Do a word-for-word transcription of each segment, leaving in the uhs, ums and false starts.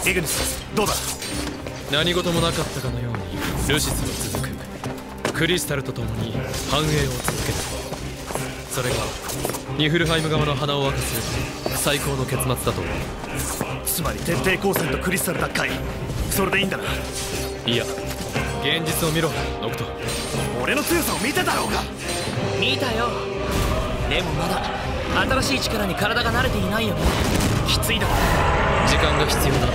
イグニス、どうだ。 何事もなかったかのようにルシスは続く。クリスタルと共に繁栄を続ける。それがニフルハイム側の鼻を明かす最高の結末だと思う。 つまり徹底抗戦とクリスタル奪回、それでいいんだな。 いや、現実を見ろノクト。 俺の強さを見てたろうが。 見たよ。でもまだ新しい力に体が慣れていないよね。きついだろ。 時間が必要だ。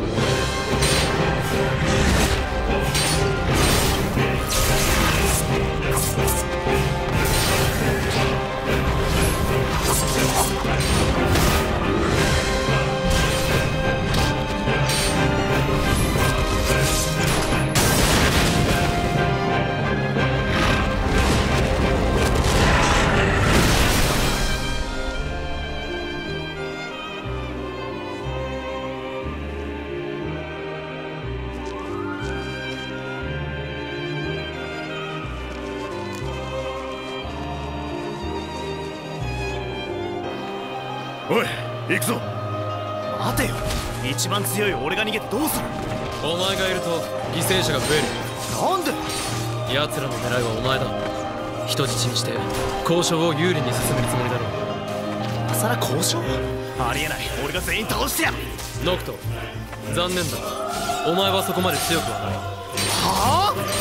おい、行くぞ。待てよ、一番強い俺が逃げてどうする。 お前がいると犠牲者が増える。 なんで。 奴らの狙いはお前だ。人質にして交渉を有利に進めるつもりだろう。 今さら交渉。ありえない。俺が全員倒してやる。 ノクト、残念だ。お前はそこまで強くはない。 はあ。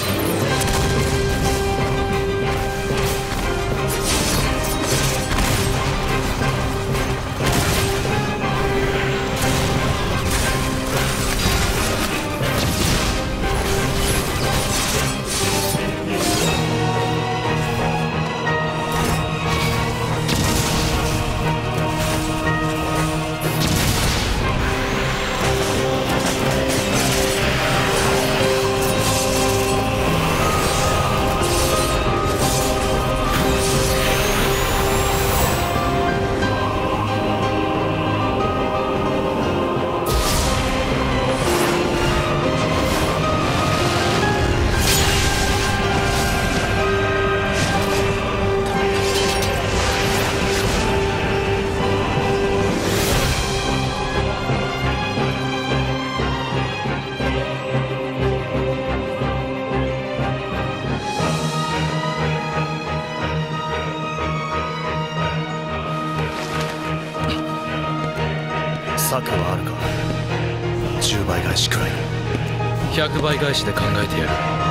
策はあるか。じゅうばい返しくらいの。 ひゃくばい返しで考えてやる。